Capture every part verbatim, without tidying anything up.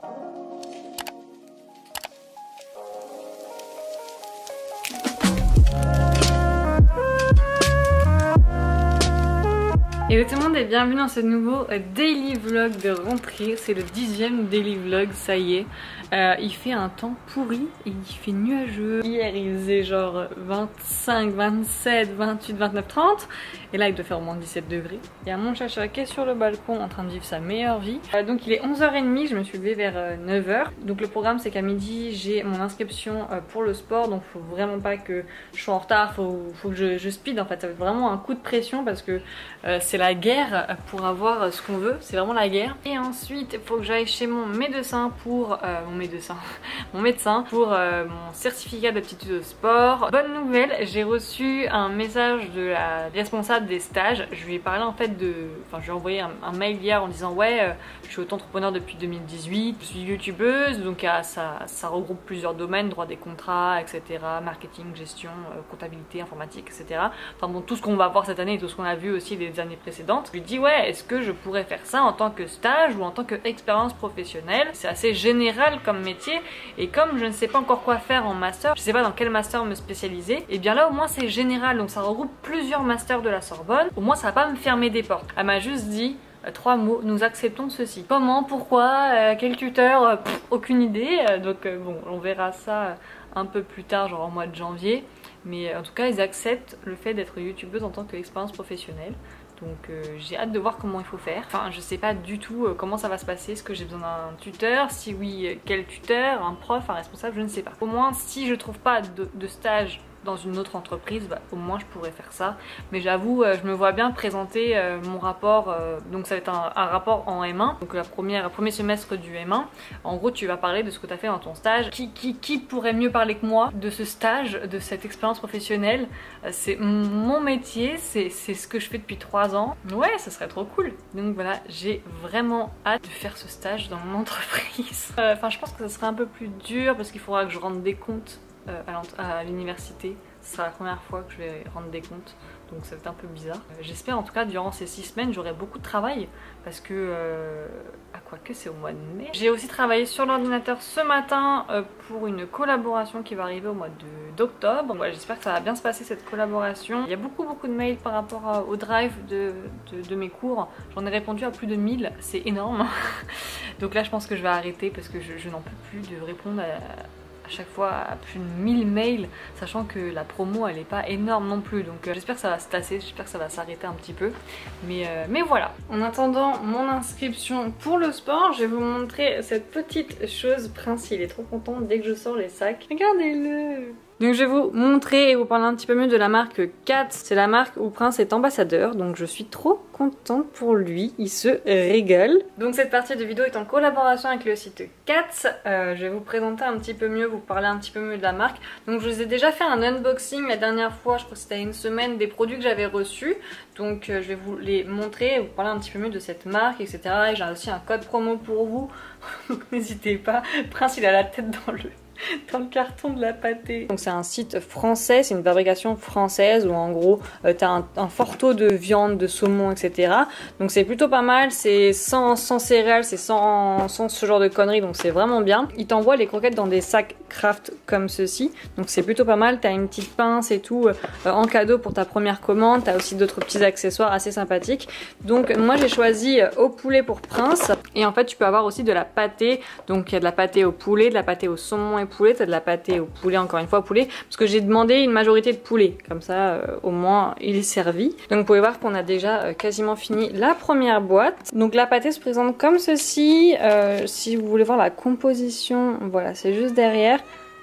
Hello tout le monde et bienvenue dans ce nouveau daily vlog de rentrée. C'est le dixième daily vlog, ça y est. Euh, il fait un temps pourri et il fait nuageux. Hier il faisait genre vingt-cinq, vingt-sept, vingt-huit, vingt-neuf, trente. Et là il doit faire au moins dix-sept degrés. Il y a mon chacha qui est sur le balcon en train de vivre sa meilleure vie. Euh, donc il est onze heures trente, je me suis levée vers euh, neuf heures. Donc le programme c'est qu'à midi j'ai mon inscription euh, pour le sport. Donc faut vraiment pas que je sois en retard, faut, faut que je, je speed en fait. Ça va être vraiment un coup de pression parce que euh, c'est la guerre pour avoir ce qu'on veut, c'est vraiment la guerre. Et ensuite il faut que j'aille chez mon médecin pour euh, mon médecin mon médecin pour euh, mon certificat d'aptitude au sport. Bonne nouvelle, j'ai reçu un message de la responsable des stages. Je lui ai parlé en fait de, enfin je lui ai envoyé un, un mail hier en disant ouais euh, je suis auto-entrepreneur depuis deux mille dix-huit, je suis youtubeuse, donc euh, ça, ça regroupe plusieurs domaines, droit des contrats, etc, marketing, gestion, euh, comptabilité, informatique, etc. Enfin bon, tout ce qu'on va voir cette année et tout ce qu'on a vu aussi les années précédentes. Je lui dis ouais, est-ce que je pourrais faire ça en tant que stage ou en tant qu'expérience professionnelle? C'est assez général comme métier et comme je ne sais pas encore quoi faire en master, je sais pas dans quel master me spécialiser, et bien là au moins c'est général, donc ça regroupe plusieurs masters de la Sorbonne. Au moins ça va pas me fermer des portes. Elle m'a juste dit euh, trois mots: nous acceptons ceci. Comment, pourquoi, euh, quel tuteur, euh, pff, aucune idée. Euh, donc euh, bon, on verra ça un peu plus tard, genre au mois de janvier. Mais en tout cas ils acceptent le fait d'être youtubeuse en tant qu'expérience professionnelle. Donc euh, j'ai hâte de voir comment il faut faire. Enfin je sais pas du tout euh, comment ça va se passer. Est-ce que j'ai besoin d'un tuteur? Si oui, euh, quel tuteur? Un prof? Un responsable? Je ne sais pas. Au moins si je trouve pas de, de stage dans une autre entreprise, bah, au moins je pourrais faire ça. Mais j'avoue, euh, je me vois bien présenter euh, mon rapport, euh, donc ça va être un, un rapport en M un, donc la première, le premier semestre du M un. En gros tu vas parler de ce que tu as fait dans ton stage. Qui, qui, qui pourrait mieux parler que moi de ce stage, de cette expérience professionnelle? euh, C'est mon métier, c'est ce que je fais depuis trois ans. Ouais, ça serait trop cool. Donc voilà, j'ai vraiment hâte de faire ce stage dans mon entreprise. Enfin euh, je pense que ça serait un peu plus dur parce qu'il faudra que je rende des comptes Euh, à l'université. Ce sera la première fois que je vais rendre des comptes, donc ça va être un peu bizarre. Euh, J'espère en tout cas durant ces six semaines j'aurai beaucoup de travail parce que euh, à quoi que c'est au mois de mai. J'ai aussi travaillé sur l'ordinateur ce matin euh, pour une collaboration qui va arriver au mois d'octobre. Voilà, j'espère que ça va bien se passer cette collaboration. Il y a beaucoup beaucoup de mails par rapport à, au drive de, de, de mes cours. J'en ai répondu à plus de mille, c'est énorme. Donc là je pense que je vais arrêter parce que je, je n'en peux plus de répondre à chaque fois à plus de mille mails, sachant que la promo elle est pas énorme non plus, donc euh, j'espère que ça va se tasser, j'espère que ça va s'arrêter un petit peu, mais, euh, mais voilà. En attendant mon inscription pour le sport, je vais vous montrer cette petite chose. Prince il est trop content dès que je sors les sacs, regardez-le. Donc je vais vous montrer et vous parler un petit peu mieux de la marque Katz. C'est la marque où Prince est ambassadeur, donc je suis trop contente pour lui, il se régale. Donc cette partie de vidéo est en collaboration avec le site Katz. Euh, je vais vous présenter un petit peu mieux, vous parler un petit peu mieux de la marque. Donc je vous ai déjà fait un unboxing la dernière fois, je crois que c'était une semaine, des produits que j'avais reçus. Donc euh, je vais vous les montrer, vous parler un petit peu mieux de cette marque, et cetera. Et j'ai aussi un code promo pour vous, donc n'hésitez pas. Prince il a la tête dans le... dans le carton de la pâtée. Donc c'est un site français, c'est une fabrication française où en gros euh, t'as un, un fort taux de viande, de saumon, et cetera. Donc c'est plutôt pas mal, c'est sans, sans céréales, c'est sans, sans ce genre de conneries, donc c'est vraiment bien. Ils t'envoient les croquettes dans des sacs craft comme ceci, donc c'est plutôt pas mal. T'as une petite pince et tout euh, en cadeau pour ta première commande, t'as aussi d'autres petits accessoires assez sympathiques. Donc moi j'ai choisi euh, au poulet pour Prince, et en fait tu peux avoir aussi de la pâtée, donc il y a de la pâtée au poulet, de la pâtée au saumon et poulet, t'as de la pâtée au poulet, encore une fois au poulet, parce que j'ai demandé une majorité de poulet, comme ça euh, au moins il est servi. Donc vous pouvez voir qu'on a déjà euh, quasiment fini la première boîte. Donc la pâtée se présente comme ceci, euh, si vous voulez voir la composition, voilà, c'est juste derrière.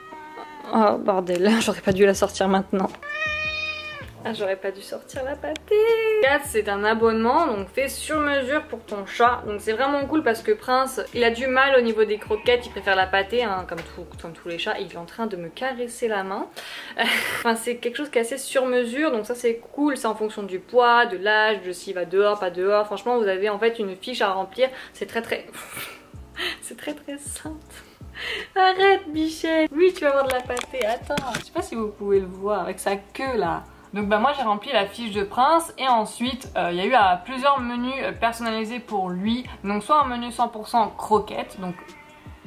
Oh bordel, j'aurais pas dû la sortir maintenant. Ah, j'aurais pas dû sortir la pâtée. Katz c'est un abonnement donc fait sur mesure pour ton chat, donc c'est vraiment cool parce que Prince il a du mal au niveau des croquettes, il préfère la pâtée hein, comme, tout, comme tous les chats. Il est en train de me caresser la main. Enfin c'est quelque chose qui est assez sur mesure, donc ça c'est cool, c'est en fonction du poids, de l'âge, de s'il va dehors, pas dehors. Franchement vous avez en fait une fiche à remplir, c'est très très... c'est très très simple. Arrête Bichette. Oui tu vas avoir de la pâtée, attends. Je sais pas si vous pouvez le voir avec sa queue là. Donc bah moi j'ai rempli la fiche de Prince et ensuite il euh, y a eu euh, plusieurs menus personnalisés pour lui. Donc soit un menu cent pour cent croquettes, donc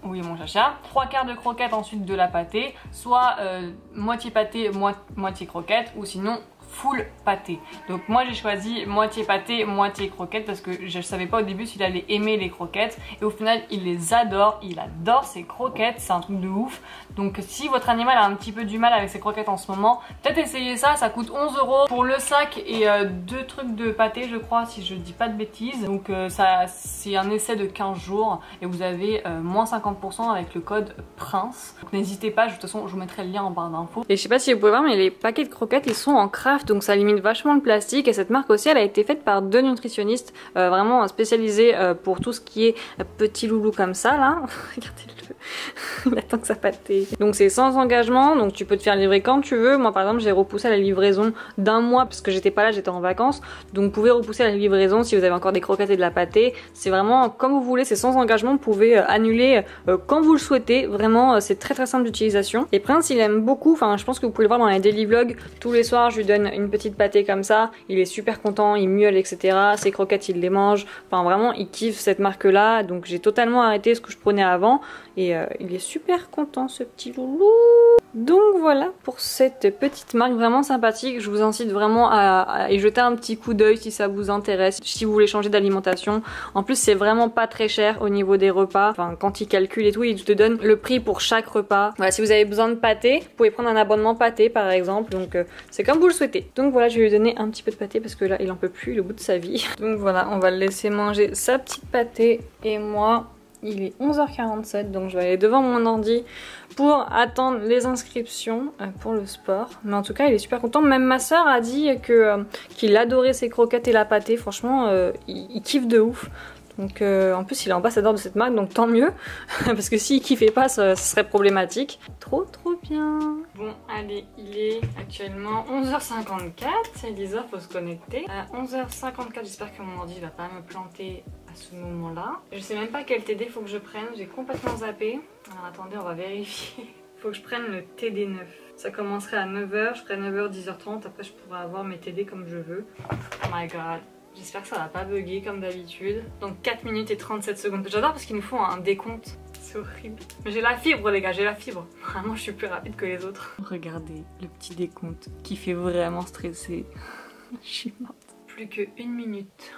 Oui mon chacha. Trois quarts de croquettes, ensuite de la pâtée, soit euh, moitié pâtée, mo moitié croquette, ou sinon full pâté. Donc moi j'ai choisi moitié pâté, moitié croquette parce que je savais pas au début s'il allait aimer les croquettes et au final il les adore, il adore ses croquettes, c'est un truc de ouf. Donc si votre animal a un petit peu du mal avec ses croquettes en ce moment, peut-être essayez ça, ça coûte onze euros pour le sac et euh, deux trucs de pâté je crois si je dis pas de bêtises. Donc euh, ça c'est un essai de quinze jours et vous avez euh, moins cinquante pour cent avec le code Prince. Donc n'hésitez pas, de toute façon je vous mettrai le lien en barre d'infos. Et je sais pas si vous pouvez voir mais les paquets de croquettes ils sont en craft donc ça limite vachement le plastique et cette marque aussi elle a été faite par deux nutritionnistes euh, vraiment spécialisés euh, pour tout ce qui est euh, petit loulou comme ça là. Regardez-le, il attend que ça pâté. Donc c'est sans engagement, donc tu peux te faire livrer quand tu veux. Moi par exemple j'ai repoussé la livraison d'un mois parce que j'étais pas là, j'étais en vacances. Donc vous pouvez repousser la livraison si vous avez encore des croquettes et de la pâtée. C'est vraiment comme vous voulez, c'est sans engagement, vous pouvez euh, annuler euh, quand vous le souhaitez. Vraiment euh, c'est très très simple d'utilisation. Et Prince il aime beaucoup, enfin je pense que vous pouvez le voir dans les daily vlogs, tous les soirs je lui donne une petite pâtée comme ça, il est super content, il miaule et cetera. Ses croquettes il les mange, enfin vraiment il kiffe cette marque là. Donc j'ai totalement arrêté ce que je prenais avant et euh, il est super content ce petit loulou. Donc voilà pour cette petite marque vraiment sympathique. Je vous incite vraiment à, à y jeter un petit coup d'œil si ça vous intéresse, si vous voulez changer d'alimentation. En plus c'est vraiment pas très cher au niveau des repas. Enfin quand il calcule et tout, il te donne le prix pour chaque repas. Voilà, si vous avez besoin de pâté, vous pouvez prendre un abonnement pâté par exemple. Donc euh, c'est comme vous le souhaitez. Donc voilà, je vais lui donner un petit peu de pâté parce que là il en peut plus, le bout de sa vie. Donc voilà, on va le laisser manger sa petite pâté et moi il est onze heures quarante-sept donc je vais aller devant mon ordi pour attendre les inscriptions pour le sport. Mais en tout cas il est super content. Même ma soeur a dit que euh, qu'il adorait ses croquettes et la pâtée. Franchement euh, il, il kiffe de ouf. Donc euh, en plus il est ambassadeur de cette marque donc tant mieux parce que s'il kiffait pas ça, ça serait problématique. Trop trop bien. Bon allez, il est actuellement onze heures cinquante-quatre, Elisa faut se connecter. À onze heures cinquante-quatre j'espère que mon ordi va pas me planter à ce moment là. Je sais même pas quel T D faut que je prenne, j'ai complètement zappé. Alors attendez on va vérifier. Faut que je prenne le T D neuf. Ça commencerait à neuf heures, je ferai neuf heures, dix heures trente, après je pourrai avoir mes T D comme je veux. Oh my god. J'espère que ça va pas bugger comme d'habitude. Donc quatre minutes et trente-sept secondes. J'adore parce qu'ils nous font un décompte. C'est horrible. Mais j'ai la fibre les gars, j'ai la fibre. Vraiment je suis plus rapide que les autres. Regardez le petit décompte qui fait vraiment stresser. Je suis morte. Plus que une minute.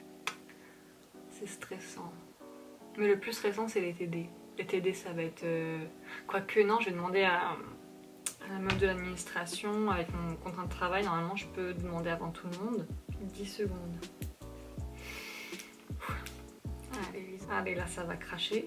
C'est stressant. Mais le plus stressant c'est les T D. Les T D ça va être... Euh... Quoique non, je vais demander à... à la meuf de l'administration avec mon contrat de travail. Normalement je peux demander avant tout le monde. dix secondes. Allez, allez, là ça va cracher.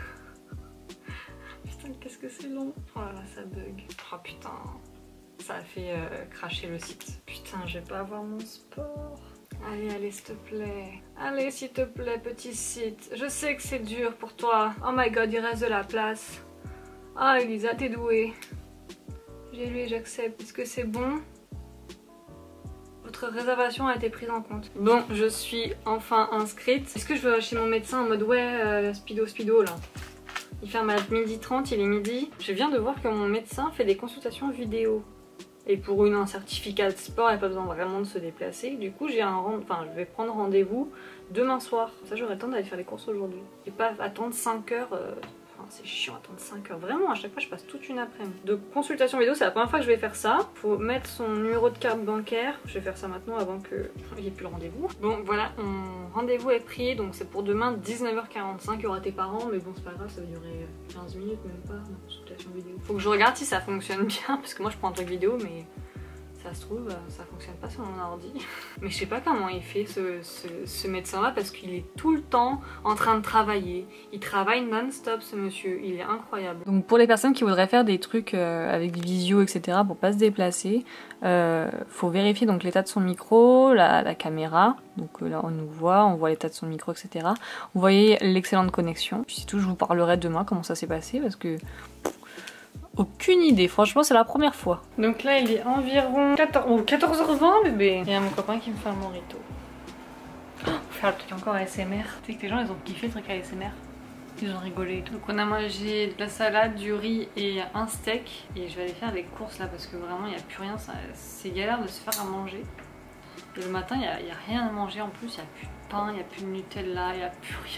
Putain qu'est-ce que c'est long. Oh là là ça bug. Oh putain. Ça a fait euh, cracher le site. Putain je vais pas avoir mon sport. Allez allez s'il te plaît. Allez s'il te plaît petit site. Je sais que c'est dur pour toi. Oh my god il reste de la place. Ah Elisa t'es douée. J'ai lu et j'accepte. Est-ce que c'est bon? Votre réservation a été prise en compte. Bon, je suis enfin inscrite. Est-ce que je vais chez mon médecin en mode ouais, euh, speedo, speedo là? Il ferme à midi trente, il est midi. Je viens de voir que mon médecin fait des consultations vidéo. Et pour une, un certificat de sport, il n'y a pas besoin vraiment de se déplacer. Du coup, j'ai un rend... enfin, je vais prendre rendez-vous demain soir. Ça, j'aurai le temps d'aller faire les courses aujourd'hui. Et pas attendre cinq heures. Euh... C'est chiant attendre cinq heures, vraiment à chaque fois je passe toute une après-midi. De consultation vidéo, c'est la première fois que je vais faire ça. Faut mettre son numéro de carte bancaire. Je vais faire ça maintenant avant qu'il n'y ait plus le rendez-vous. Bon voilà, mon rendez-vous est pris, donc c'est pour demain dix-neuf heures quarante-cinq. Il y aura tes parents, mais bon c'est pas grave, ça va durer quinze minutes même pas, la consultation vidéo. Faut que je regarde si ça fonctionne bien, parce que moi je prends un truc vidéo mais... ça se trouve, ça fonctionne pas sur mon ordi. Mais je sais pas comment il fait ce, ce, ce médecin là parce qu'il est tout le temps en train de travailler. Il travaille non-stop ce monsieur, il est incroyable. Donc pour les personnes qui voudraient faire des trucs euh, avec visio et cetera pour pas se déplacer, euh, faut vérifier donc l'état de son micro, la, la caméra. Donc euh, là on nous voit, on voit l'état de son micro et cetera. Vous voyez l'excellente connexion. Puis c'est tout, je vous parlerai demain comment ça s'est passé parce que... aucune idée, franchement c'est la première fois. Donc là il est environ quatorze heures vingt bébé. Il y a mon copain qui me fait un morito. Oh, faut faire le truc encore A S M R. Tu sais que les gens ils ont kiffé le truc A S M R. Ils ont rigolé et tout. Donc on a mangé de la salade, du riz et un steak. Et je vais aller faire les courses là parce que vraiment il n'y a plus rien. C'est galère de se faire à manger. Et le matin il n'y a, a rien à manger en plus. Il n'y a plus de pain, il n'y a plus de Nutella, il n'y a plus rien.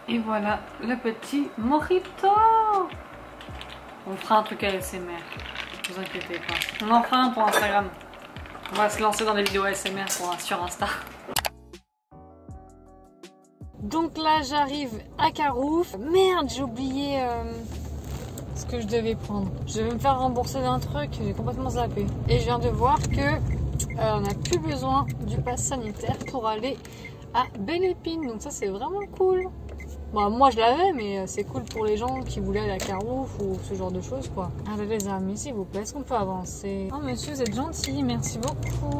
Et voilà le petit mojito. On fera un truc à A S M R, ne vous inquiétez pas. On en fera un pour Instagram. On va se lancer dans des vidéos A S M R pour, sur Insta. Donc là j'arrive à Carouf. Merde, j'ai oublié euh, ce que je devais prendre. Je vais me faire rembourser d'un truc, j'ai complètement zappé. Et je viens de voir que euh, on n'a plus besoin du pass sanitaire pour aller à Belle Épine. Donc ça c'est vraiment cool. Bon, moi je l'avais, mais c'est cool pour les gens qui voulaient aller à Carouf ou ce genre de choses quoi. Allez les amis, s'il vous plaît, est-ce qu'on peut avancer? Oh monsieur, vous êtes gentil, merci beaucoup.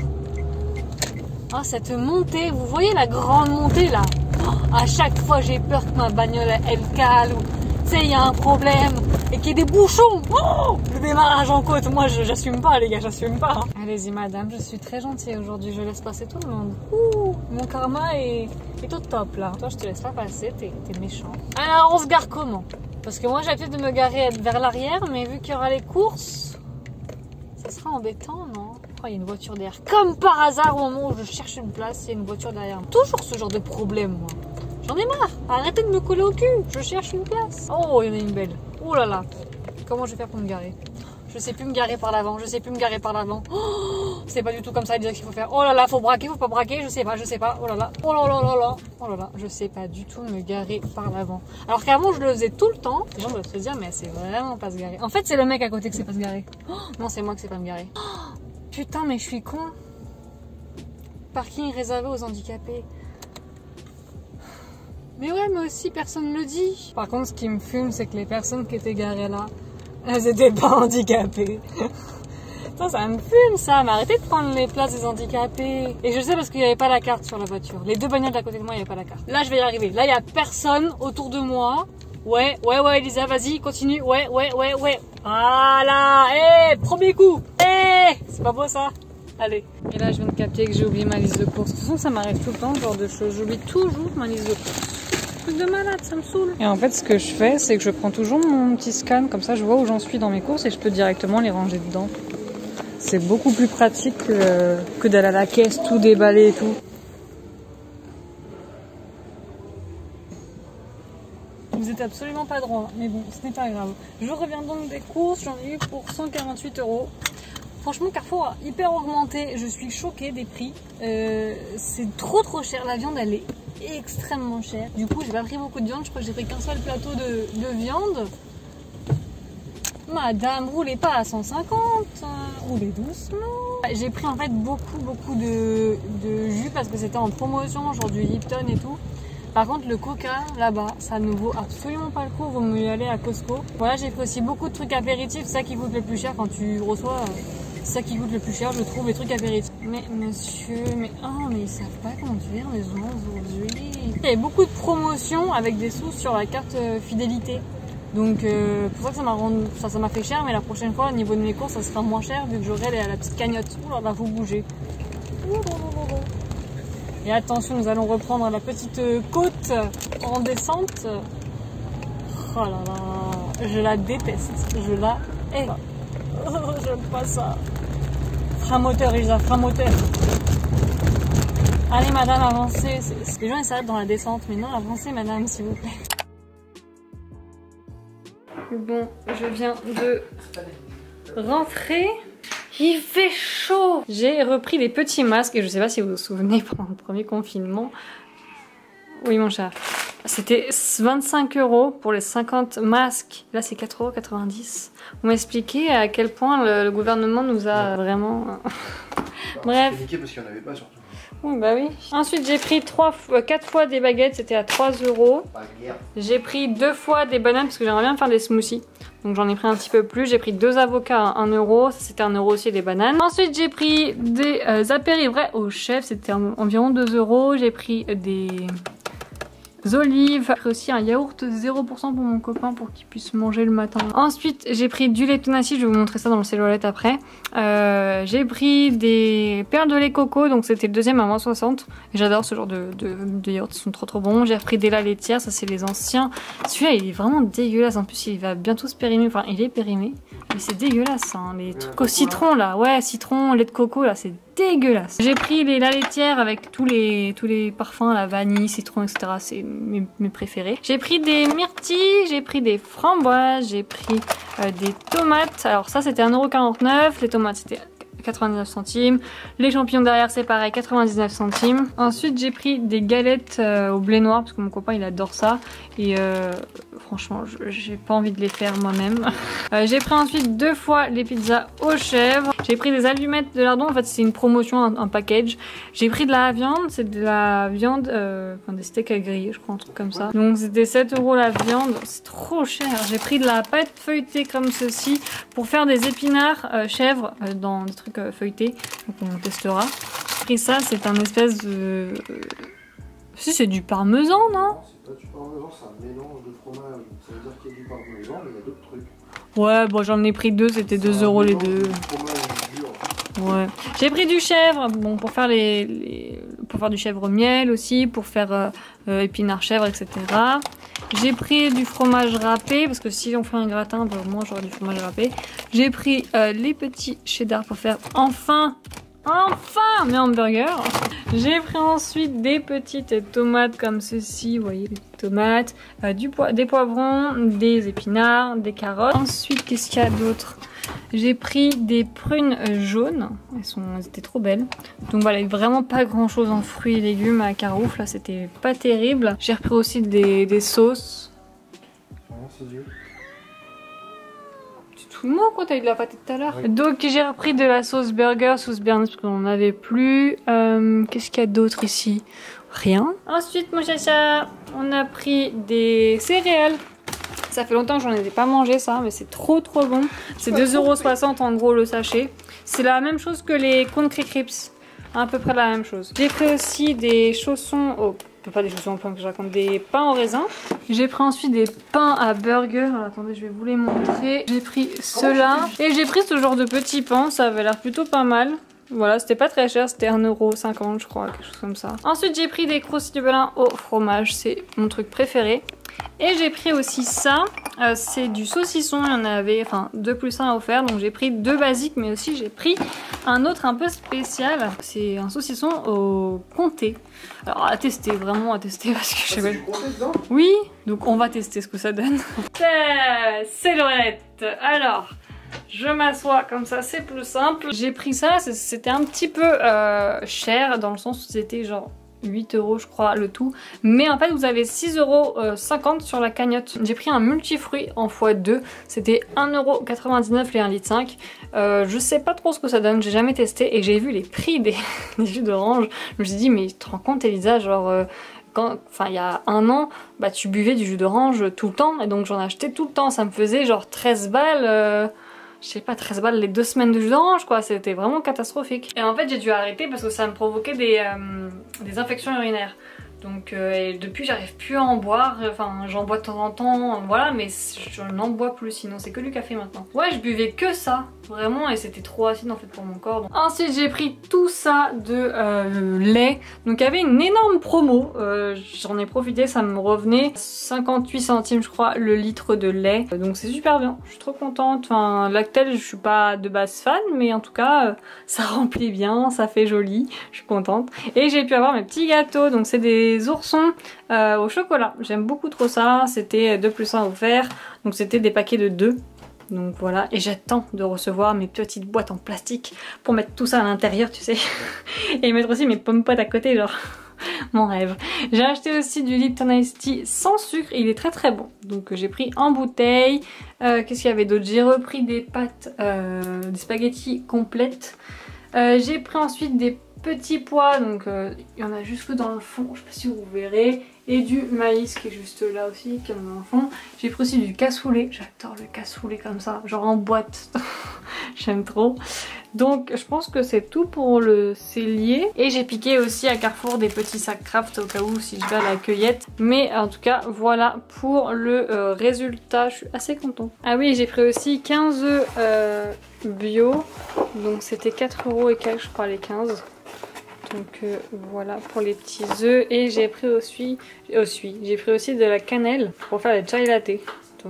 Ah, cette montée, vous voyez la grande montée là? Oh, à chaque fois j'ai peur que ma bagnole elle cale ou tu sais il y a un problème et qu'il y ait des bouchons. Oh, le démarrage en côte, moi j'assume pas les gars, j'assume pas. Allez-y madame, je suis très gentille aujourd'hui, je laisse passer tout le monde. Ouh, mon karma est, est au top là. Toi je te laisse pas passer, t'es méchant. Alors on se gare comment? Parce que moi j'ai l'habitude de me garer vers l'arrière, mais vu qu'il y aura les courses, ça sera embêtant non? Oh, il y a une voiture derrière. Comme par hasard, au moment où je cherche une place, il y a une voiture derrière. Toujours ce genre de problème, moi. J'en ai marre. Arrêtez de me coller au cul. Je cherche une place. Oh, il y en a une belle. Oh là là. Comment je vais faire pour me garer? Je sais plus me garer par l'avant. Je sais plus me garer par l'avant. Oh, c'est pas du tout comme ça qu'il faut faire. Oh là là, faut braquer, faut pas braquer. Je sais pas, je sais pas. Oh là là. Oh là là là là. Oh là là. Je sais pas du tout me garer par l'avant. Alors qu'avant, je le faisais tout le temps. Les gens doivent se dire, mais c'est vraiment pas se garer. En fait, c'est le mec à côté que c'est pas se garer. Oh, non, c'est moi que c'est pas me garer. Oh, putain, mais je suis con. Parking réservé aux handicapés. Mais ouais, mais aussi personne ne le dit. Par contre, ce qui me fume, c'est que les personnes qui étaient garées là, elles étaient pas handicapées. Ça, ça me fume ça. Mais arrêtez de prendre les places des handicapés. Et je sais parce qu'il n'y avait pas la carte sur la voiture. Les deux bagnoles à côté de moi, il n'y avait pas la carte. Là, je vais y arriver. Là, il n'y a personne autour de moi. Ouais, ouais, ouais, Elisa, vas-y, continue. Ouais, ouais, ouais, ouais. Voilà. Eh, hey, premier coup. Eh, hey, c'est pas beau ça? Allez. Et là, je viens de capter que j'ai oublié ma liste de courses. De toute façon, ça m'arrive tout le temps, ce genre de choses. J'oublie toujours ma liste de courses. Truc de malade, ça me saoule. Et en fait, ce que je fais, c'est que je prends toujours mon petit scan. Comme ça, je vois où j'en suis dans mes courses et je peux directement les ranger dedans. C'est beaucoup plus pratique que, que d'aller à la caisse, tout déballer et tout. Vous êtes absolument pas droit, mais bon, ce n'est pas grave. Je reviens donc des courses, j'en ai eu pour cent quarante-huit euros. Franchement, Carrefour a hyper augmenté, je suis choquée des prix. Euh, c'est trop trop cher, la viande elle est extrêmement chère. Du coup, j'ai pas pris beaucoup de viande, je crois que j'ai pris qu'un seul plateau de, de viande. Madame, roulez pas à cent cinquante, roulez doucement. J'ai pris en fait beaucoup beaucoup de, de jus parce que c'était en promotion, genre du Lipton et tout. Par contre, le coca, là-bas, ça ne vaut absolument pas le coup, il vaut mieux y aller à Costco. Voilà, j'ai pris aussi beaucoup de trucs apéritifs, c'est ça qui coûte le plus cher quand tu reçois. C'est ça qui coûte le plus cher, je trouve, les trucs apéritifs. Mais monsieur, mais oh, mais ils savent pas conduire les gens aujourd'hui. Il y avait beaucoup de promotions avec des sous sur la carte fidélité. Donc, euh, pour ça que ça m'a rendu, ça, ça m'a fait cher, mais la prochaine fois, au niveau de mes courses, ça sera moins cher vu que j'aurai la, la petite cagnotte. Ouh là là, faut bouger. Ouh là là là. Et attention, nous allons reprendre la petite côte en descente. Oh là là, je la déteste, je la hais. Oh, j'aime pas ça. Frein moteur, Elisa, frein moteur. Allez madame, avancez. Les gens ils s'arrêtent dans la descente, mais non, avancez madame, s'il vous plaît. Bon, je viens de rentrer. Il fait chaud. J'ai repris les petits masques et je sais pas si vous vous souvenez pendant le premier confinement. Oui mon chat. C'était vingt-cinq euros pour les cinquante masques. Là c'est quatre euros quatre-vingt-dix. Vous m'expliquez à quel point le, le gouvernement nous a vraiment... Bref. C'est niqué parce qu'il n'y en avait pas surtout. Oui bah oui. Ensuite j'ai pris trois, quatre fois des baguettes, c'était à trois euros. J'ai pris deux fois des bananes parce que j'aimerais bien faire des smoothies. Donc j'en ai pris un petit peu plus. J'ai pris deux avocats à un euro. Ça c'était un euro aussi des bananes. Ensuite j'ai pris des euh, apéris vrais au chef. C'était environ deux euros. J'ai pris des olives. J'ai pris aussi un yaourt zéro pour cent pour mon copain pour qu'il puisse manger le matin. Ensuite j'ai pris du lait Tonassi. Je vais vous montrer ça dans le cellulite après. Euh, j'ai pris des perles de lait coco. Donc c'était le deuxième à moins soixante. J'adore ce genre de, de, de yaourts. Ils sont trop trop bons. J'ai repris des laits laitières. Ça c'est les anciens. Celui-là il est vraiment dégueulasse. En plus il va bientôt se périmer. Enfin il est périmé. Mais c'est dégueulasse hein. Les trucs au citron là. Ouais citron, lait de coco là c'est dégueulasse. J'ai pris les la laitière avec tous les, tous les parfums, la vanille, citron, et cetera. C'est mes, mes préférés. J'ai pris des myrtilles, j'ai pris des framboises, j'ai pris euh, des tomates. Alors ça c'était un euro quarante-neuf, les tomates c'était quatre-vingt-dix-neuf centimes. Les champignons derrière c'est pareil, quatre-vingt-dix-neuf centimes. Ensuite j'ai pris des galettes euh, au blé noir parce que mon copain il adore ça. Et euh, franchement j'ai pas envie de les faire moi-même. euh, j'ai pris ensuite deux fois les pizzas aux chèvres. J'ai pris des allumettes de lardon, en fait c'est une promotion, un, un package. J'ai pris de la viande, c'est de la viande, euh, enfin des steaks à griller je crois, un truc comme ça. Donc c'était sept euros la viande, c'est trop cher. J'ai pris de la pâte feuilletée comme ceci pour faire des épinards euh, chèvres euh, dans des trucs euh, feuilletés. Donc on testera. J'ai pris ça, c'est un espèce de... Si c'est du parmesan non? C'est pas du parmesan, c'est un mélange de fromage. Ça veut dire qu'il y a du parmesan, mais il y a d'autres trucs. Ouais, bon j'en ai pris deux, c'était deux euros les deux. Ouais. J'ai pris du chèvre, bon pour faire les, les pour faire du chèvre miel aussi, pour faire euh, euh, épinards chèvre, et cetera. J'ai pris du fromage râpé parce que si on fait un gratin, ben, moi j'aurai du fromage râpé. J'ai pris euh, les petits cheddar pour faire enfin. Enfin mes hamburgers. J'ai pris ensuite des petites tomates comme ceci, vous voyez les tomates, euh, du po des poivrons, des épinards, des carottes. Ensuite qu'est-ce qu'il y a d'autre? J'ai pris des prunes jaunes, elles, sont, elles étaient trop belles. Donc voilà, vraiment pas grand chose en fruits et légumes à Carouf, là c'était pas terrible. J'ai repris aussi des, des sauces. Tout le monde quand t'as eu de la pâte tout à l'heure. Oui. Donc j'ai repris de la sauce burger, sauce béarnaise parce qu'on n'en avait plus. Euh, Qu'est-ce qu'il y a d'autre ici? Rien. Ensuite mon chacha, on a pris des céréales. Ça fait longtemps que j'en ai pas mangé ça, mais c'est trop trop bon. C'est deux euros soixante en gros le sachet. C'est la même chose que les Country Crips. À peu près la même chose. J'ai pris aussi des chaussons au... Pas des chaussons au pain que je raconte, des pains au raisin. J'ai pris ensuite des pains à burger. Alors, attendez, je vais vous les montrer. J'ai pris ceux-là. Et j'ai pris ce genre de petits pains. Ça avait l'air plutôt pas mal. Voilà, c'était pas très cher, c'était un euro cinquante je crois, quelque chose comme ça. Ensuite j'ai pris des croustilles du Belin au fromage, c'est mon truc préféré. Et j'ai pris aussi ça, euh, c'est du saucisson, il y en avait enfin deux plus un offert, donc j'ai pris deux basiques, mais aussi j'ai pris un autre un peu spécial. C'est un saucisson au comté. Alors à tester, vraiment à tester parce que je sais pas. Oui, donc on va tester ce que ça donne. C'est l'oreillette. Alors... je m'assois comme ça, c'est plus simple. J'ai pris ça, c'était un petit peu euh, cher dans le sens où c'était genre huit euros je crois le tout. Mais en fait vous avez six euros cinquante sur la cagnotte. J'ai pris un multifruit en fois deux. C'était un euro quatre-vingt-dix-neuf les un litre cinq. Euh, je sais pas trop ce que ça donne, j'ai jamais testé. Et j'ai vu les prix des, des jus d'orange. Je me suis dit mais tu te rends compte Elisa, genre... Euh, Quand, enfin il y a un an, bah tu buvais du jus d'orange tout le temps. Et donc j'en achetais tout le temps. Ça me faisait genre treize balles... Euh... je sais pas, treize balles les deux semaines de jus d'orange quoi, c'était vraiment catastrophique. Et en fait j'ai dû arrêter parce que ça me provoquait des, euh, des infections urinaires. Donc euh, et depuis j'arrive plus à en boire, enfin j'en bois de temps en temps, voilà, mais je n'en bois plus, sinon c'est que du café maintenant. Ouais, je buvais que ça, vraiment, et c'était trop acide en fait pour mon corps. Donc... Ensuite j'ai pris tout ça de euh, lait, donc il y avait une énorme promo, euh, j'en ai profité, ça me revenait cinquante-huit centimes je crois le litre de lait, donc c'est super bien, je suis trop contente. Enfin Lactel je suis pas de base fan, mais en tout cas euh, ça remplit bien, ça fait joli, je suis contente. Et j'ai pu avoir mes petits gâteaux, donc c'est des oursons euh, au chocolat, j'aime beaucoup trop ça, c'était deux plus un offert, donc c'était des paquets de deux. Donc voilà, et j'attends de recevoir mes petites boîtes en plastique pour mettre tout ça à l'intérieur, tu sais. Et mettre aussi mes pommes potes à côté, genre mon rêve. J'ai acheté aussi du Lipton Ice Tea sans sucre, et il est très très bon. Donc j'ai pris en bouteille. Euh, Qu'est-ce qu'il y avait d'autre? J'ai repris des pâtes, euh, des spaghettis complètes. Euh, j'ai pris ensuite des petits pois, donc euh, il y en a jusque dans le fond, je sais pas si vous verrez. Et du maïs qui est juste là aussi, qui est dans le fond. J'ai pris aussi du cassoulet, j'adore le cassoulet comme ça, genre en boîte. J'aime trop. Donc je pense que c'est tout pour le cellier. Et j'ai piqué aussi à Carrefour des petits sacs craft au cas où si je vais à la cueillette. Mais en tout cas voilà pour le euh, résultat, je suis assez contente. Ah oui, j'ai pris aussi quinze œufs euh, bio. Donc c'était quatre euros et quelques je crois les quinze. Donc euh, voilà pour les petits œufs. Et j'ai pris aussi, aussi j'ai pris aussi de la cannelle pour faire des chai latte. Donc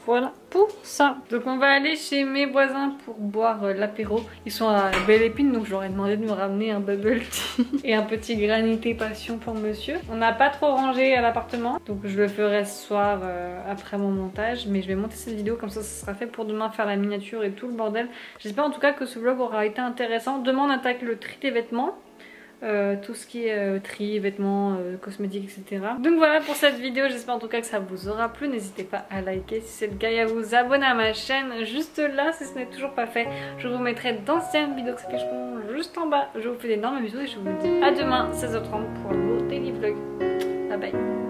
Voilà pour ça. Donc on va aller chez mes voisins pour boire euh, l'apéro. Ils sont à Belle Épine, donc je leur ai demandé de me ramener un bubble tea et un petit granité passion pour monsieur. On n'a pas trop rangé à l'appartement, donc je le ferai ce soir euh, après mon montage. Mais je vais monter cette vidéo comme ça, ça sera fait pour demain faire la miniature et tout le bordel. J'espère en tout cas que ce vlog aura été intéressant. Demain on attaque le tri des vêtements. Euh, tout ce qui est euh, tri, vêtements, euh, cosmétiques, et cetera. Donc voilà pour cette vidéo, j'espère en tout cas que ça vous aura plu. N'hésitez pas à liker si c'est le cas et à vous abonner à ma chaîne juste là si ce n'est toujours pas fait. Je vous mettrai d'anciennes vidéos qui s'afficheront juste en bas. Je vous fais d'énormes bisous et je vous dis à demain seize heures trente pour un nouveau daily vlog. Bye bye.